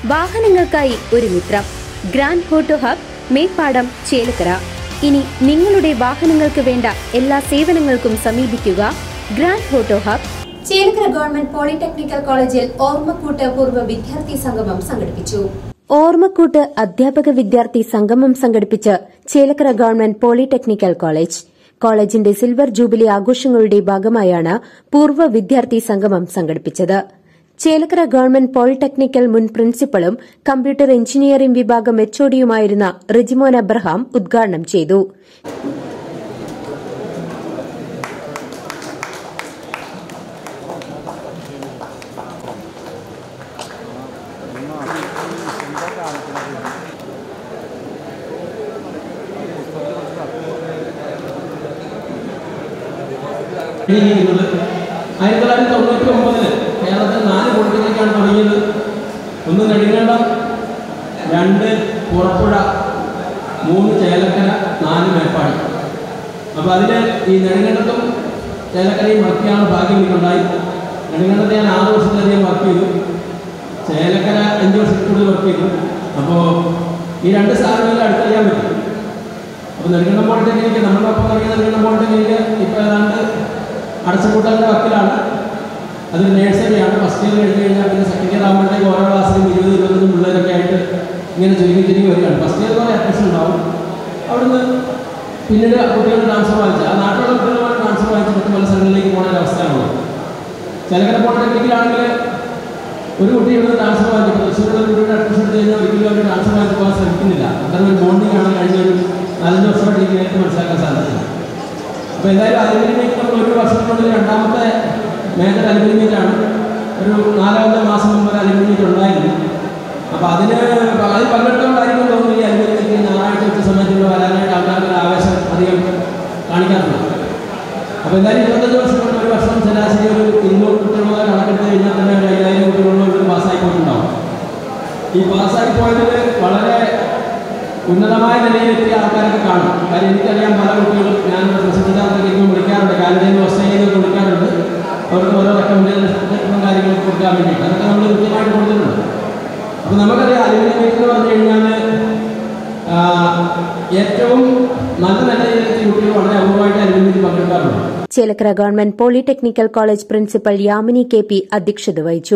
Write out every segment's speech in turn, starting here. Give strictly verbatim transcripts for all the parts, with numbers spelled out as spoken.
വാഹനങ്ങൾക്കായി ഒരു മിത്രം. Grand auto hub, Meppadam, Chelakkara. ഇനി നിങ്ങളുടെ വാഹനങ്ങൾക്ക് വേണ്ട എല്ലാ സേവനങ്ങൾക്കും സമീപിക്കുക grand auto hub. Chelakkara government polytechnical കോളേജിൽ ഓർമ്മക്കൂട്ട് പൂർവ്വ വിദ്യാർത്ഥി സംഗമം സംഘടിപ്പിച്ചു. ഓർമ്മക്കൂട്ട് അധ്യാപക വിദ്യാർത്ഥി സംഗമം സംഘടിപ്പിച്ച് ചേലക്കര ഗവൺമെന്റ് പോളിടെക്നിക്കൽ കോളേജ്. കോളേജിന്റെ സിൽവർ ജൂബിലി ആഘോഷങ്ങളുടെ ഭാഗമായാണ് പൂർവ്വ വിദ്യാർത്ഥി സംഗമം സംഘടിപ്പിച്ചത്. ചേലക്കര ഗവൺമെന്റ് പോളിടെക്നിക്കൽ മുൻ പ്രിൻസിപ്പളും കമ്പ്യൂട്ടർ എഞ്ചിനീയറിംഗ് വിഭാഗം എച്ച്ഒഡിയുമായിരുന്ന റിജിമോൻ അബ്രഹാം ഉദ്ഘാടനം ചെയ്തു. ആയിരത്തി തൊള്ളായിരത്തി തൊണ്ണൂറ്റി ഒമ്പതില് കേരളത്തിൽ നാല് പോളിടെക്നിക്കാണ് തുടങ്ങിയത്. ഒന്ന് നെടുങ്കണ്ടം, രണ്ട് പുറപ്പുഴ, മൂന്ന് ചേലക്കര, നാല് മേപ്പാടി. അപ്പോൾ അതിന് ഈ നെടുങ്കണ്ടത്തും ചേലക്കരയും വർക്ക് ചെയ്യാനുള്ള ഭാഗ്യം എനിക്കുണ്ടായി. നെടുങ്കണ്ടത്ത് ഞാൻ ആറ് വർഷത്തിലധികം വർക്ക് ചെയ്തു, ചേലക്കര അഞ്ച് വർഷത്തിൽ കൂടുതൽ വർക്ക് ചെയ്തു. അപ്പോൾ ഈ രണ്ട് സ്ഥാപനങ്ങളിൽ അടുത്തറിയാൻ പറ്റും. അപ്പോൾ നെടുങ്കണ്ടം പോളിടെക്നിക്ക് നമ്മുടെ ഒപ്പം തുടങ്ങിയ നെടുങ്കണ്ടം പോളിടെക്നിക്ക് ഇപ്പോൾ ഏതാണ്ട് അടച്ചുപൂട്ടലിൻ്റെ വക്കിലാണ്. അതൊരു നേഴ്സറിയാണ്. ഫസ്റ്റ് ഇയർ കഴിഞ്ഞ് കഴിഞ്ഞാൽ പിന്നെ സെക്കൻഡ് ഇയർ ആകുമ്പോഴത്തേക്ക് ഓരോ ക്ലാസ്സിലും ഇരുപത് ഇരുപത്തഞ്ച് പിള്ളേരൊക്കെ ആയിട്ട് ഇങ്ങനെ ചുരുങ്ങി ചുരുങ്ങി വരികയാണ്. ഫസ്റ്റ് ഇയർ കുറേ അഡ്മിഷൻ ഉണ്ടാവും. അവിടുന്ന് പിന്നീട് കുട്ടികൾ ട്രാൻസ്ഫർ വാങ്ങിച്ച് ആ നാട്ടിലുള്ള കുട്ടികളുമായി ട്രാൻസ്ഫർ വാങ്ങിച്ച് മറ്റു പല സ്ഥലങ്ങളിലേക്ക് പോകുന്ന ഒരു അവസ്ഥയാണുള്ളത്. ചേലക്കര പോളിടെക്നിക്കിലാണെങ്കിൽ ഒരു കുട്ടി ഇവിടുന്ന് ട്രാൻസ്ഫർ വാങ്ങിച്ചു തൃശ്ശൂരുള്ള കുട്ടിയുടെ അഡ്മിഷൻ എടുത്ത് കഴിഞ്ഞാൽ ഒരിക്കലും അവർ ട്രാൻസ്ഫർ വാങ്ങിച്ച് പോകാൻ ശ്രമിക്കുന്നില്ല. അത്തരം ഒരു ബോണ്ടിങ് ആണ് കഴിഞ്ഞ ഒരു നാലഞ്ച് വർഷമായിട്ട് എനിക്ക് നേരിട്ട് മനസ്സിലാക്കാൻ സാധിച്ചില്ല. അപ്പോൾ എന്തായാലും അലുമിനിയത്തിലേക്ക് നമ്മൾ ഒരു വർഷത്തിനുള്ളിൽ രണ്ടാമത്തെ മേജർ അലുമിനിയറ്റാണ്. ഒരു നാലാമത്തെ മാസം മുമ്പ് ഒരു അലുമിനിയറ്റ് ഉണ്ടായിരുന്നു. അപ്പോൾ അതിന് അതിൽ പങ്കെടുത്തോണ്ടായിരിക്കും തോന്നുന്നു ഈ അലുമിനിയത്തിലേക്ക് ഞായറാഴ്ച ഉച്ച സമയത്ത് വരാനായിട്ട് ആൾക്കാർക്ക് ആവേശം അധികം കാണിക്കാറുണ്ട്. അപ്പോൾ എന്തായാലും ഇരുപത്തഞ്ച് വർഷം കൊണ്ട് ഒരു വർഷം ശരാശരി ഒരു ഇരുന്നൂറ് കുട്ടികളുടെ കണക്കെടുത്ത് കഴിഞ്ഞാൽ തന്നെ ഒരു അയ്യായിരം കുട്ടികളുടെ പാസ്സായി പോയിട്ടുണ്ടാവും. ഈ പാസ്സായി പോയതിൽ വളരെ ഉന്നതമായ നിലയിലെത്തിയ ആൾക്കാരൊക്കെ കാണും. കാര്യം എനിക്കറിയാം പല കുട്ടികളും ഞാൻ പ്രസിദ്ധീകരണത്തിലേക്കും വിളിക്കാറുണ്ട്, കാനഡയിൽ ഓസ്ട്രേലിയയിലേക്ക് വിളിക്കാറുണ്ട്. അവർക്ക് ഓരോ റെക്കമെൻഡേഷനും കാര്യങ്ങളൊക്കെ കൊടുക്കാൻ വേണ്ടിയിട്ട് അതൊക്കെ നമ്മൾ കൃത്യമായിട്ട് കൊടുത്തിട്ടുണ്ട്. അപ്പോൾ നമുക്കറിയാം അലുമിനിയം എന്ന് പറഞ്ഞു കഴിഞ്ഞാൽ ഏറ്റവും നല്ല നിലയിലെത്തിയ കുട്ടികൾ വളരെ അപൂർവമായിട്ട് അലുമിനിയത്തിൽ പങ്കെടുക്കാറുണ്ട്. Chelakkara government polytechnical college principal Yamini K P അധ്യക്ഷത വഹിച്ചു.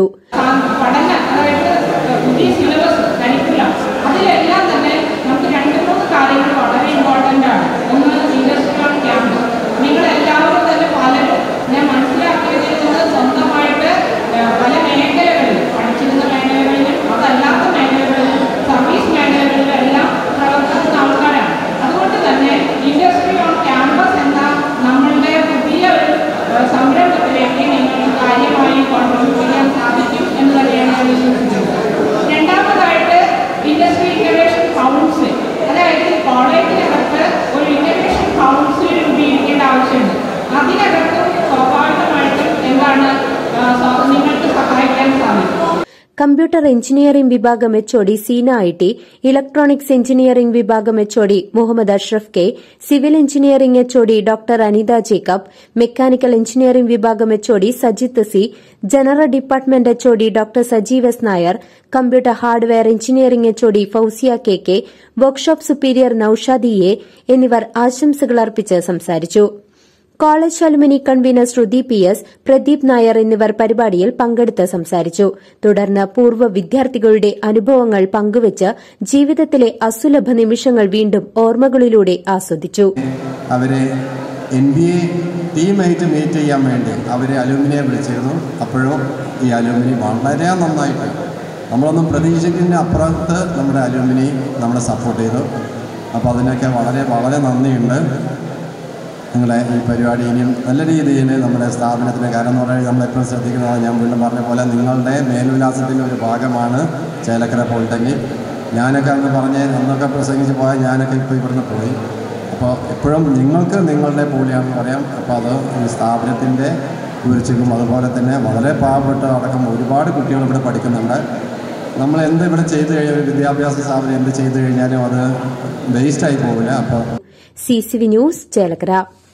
കമ്പ്യൂട്ടർ എഞ്ചിനീയറിംഗ് വിഭാഗം HOD Seena I T, electronics engineering വിഭാഗം HOD Muhammad Ashraf K, civil engineering HOD doctor Anitha Jacob, mechanical engineering വിഭാഗം HOD Sajith C, general department HOD doctor Sajeev S Nair, computer hardware engineering HOD Fousiya K K, workshop superior Noushadi A എന്നിവർ ആശംസകൾ അർപ്പിച്ച് സംസാരിച്ചു. College alumni convener Shruthi P S, Pradeep Nair എന്നിവർ പരിപാടിയിൽ പങ്കെടുത്ത് സംസാരിച്ചു. തുടർന്ന് പൂർവ്വ വിദ്യാർത്ഥികളുടെ അനുഭവങ്ങൾ പങ്കുവച്ച് ജീവിതത്തിലെ അസുലഭ നിമിഷങ്ങൾ വീണ്ടും ഓർമ്മകളിലൂടെ ആസ്വദിച്ചു. അവരെ എൻ ബി എ ടീമായിട്ട് മീറ്റ് ചെയ്യാൻ വേണ്ടി അവരെ അലുമിനിയെ വിളിച്ചിരുന്നു. അപ്പോഴും ഈ അലുമിനി വളരെ നന്നായിട്ട് നമ്മളൊന്നും പ്രതീക്ഷിക്കുന്ന അപ്പുറത്ത് നമ്മുടെ അലുമിനി നമ്മളെ സപ്പോർട്ട് ചെയ്തു. അപ്പോൾ അതിനൊക്കെ വളരെ വളരെ നന്ദിയുണ്ട്. നിങ്ങളെ ഈ പരിപാടി ഇനിയും നല്ല രീതിയിൽ നമ്മുടെ സ്ഥാപനത്തിൻ്റെ കാര്യം എന്ന് പറയുന്നത് നമ്മളെപ്പോഴും ശ്രദ്ധിക്കുന്നതാണ്. ഞാൻ വീണ്ടും പറഞ്ഞ പോലെ നിങ്ങളുടെ മേൽവിലാസത്തിൻ്റെ ഒരു ഭാഗമാണ് ചേലക്കര പോളിടെക്നിക്. ഞാനൊക്കെ അന്ന് പറഞ്ഞ് അന്നൊക്കെ പ്രസംഗിച്ച് പോയാൽ ഞാനൊക്കെ ഇപ്പോൾ ഇവിടുന്ന് പോയി. അപ്പോൾ എപ്പോഴും നിങ്ങൾക്ക് നിങ്ങളുടെ പോളിയാണെന്ന് പറയാം. അപ്പോൾ അത് ഈ സ്ഥാപനത്തിൻ്റെ കുറിച്ചും അതുപോലെ തന്നെ വളരെ പാവപ്പെട്ട അടക്കം ഒരുപാട് കുട്ടികൾ ഇവിടെ പഠിക്കുന്നുണ്ട്. നമ്മൾ എന്ത് ഇവിടെ ചെയ്തു കഴിഞ്ഞാൽ വിദ്യാഭ്യാസ സ്ഥാപനം എന്ത് ചെയ്തു കഴിഞ്ഞാലും അത് വേസ്റ്റായി പോകില്ല. അപ്പോൾ C C V news Chelakkara.